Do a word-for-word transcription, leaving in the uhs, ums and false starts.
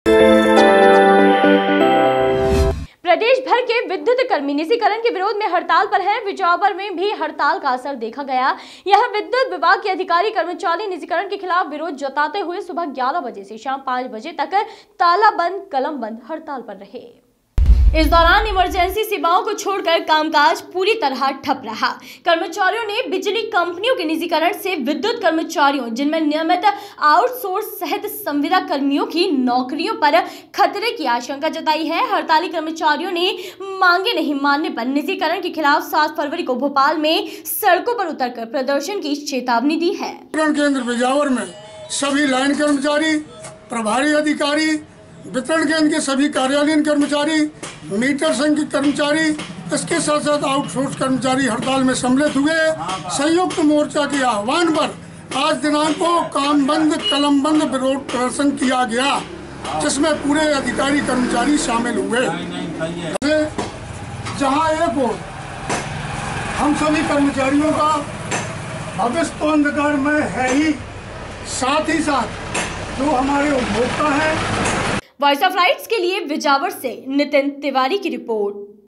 प्रदेश भर के विद्युत कर्मी निजीकरण के विरोध में हड़ताल पर हैं। विजावर में भी हड़ताल का असर देखा गया। यह विद्युत विभाग के अधिकारी कर्मचारी निजीकरण के खिलाफ विरोध जताते हुए सुबह ग्यारह बजे से शाम पाँच बजे तक ताला बंद कलम बंद हड़ताल पर रहे। इस दौरान इमरजेंसी सेवाओं को छोड़कर कामकाज पूरी तरह ठप रहा। कर्मचारियों ने बिजली कंपनियों के निजीकरण से विद्युत कर्मचारियों, जिनमें नियमित आउटसोर्स सहित संविदा कर्मियों की नौकरियों पर खतरे की आशंका जताई है। हड़ताली कर्मचारियों ने मांगे नहीं मानने पर निजीकरण के खिलाफ सात फरवरी को भोपाल में सड़कों पर उतरकर प्रदर्शन की चेतावनी दी है। केंद्र बिजावर में सभी लाइन कर्मचारी, प्रभारी अधिकारी, वितरण केंद्र के सभी कार्यालयीन कर्मचारी, मीटर संघ के कर्मचारी, इसके साथ साथ आउटसोर्स कर्मचारी हड़ताल में सम्मिलित हुए। संयुक्त मोर्चा के आह्वान पर आज दिनांक को काम बंद कलम बंद विरोध प्रदर्शन किया गया, जिसमें पूरे अधिकारी कर्मचारी शामिल हुए। जहां एक ओर हम सभी कर्मचारियों का भविष्य तो अंधकार में है ही, साथ ही साथ जो हमारे उपभोक्ता हैं। वॉइस ऑफ राइट्स के लिए विजावर से नितिन तिवारी की रिपोर्ट।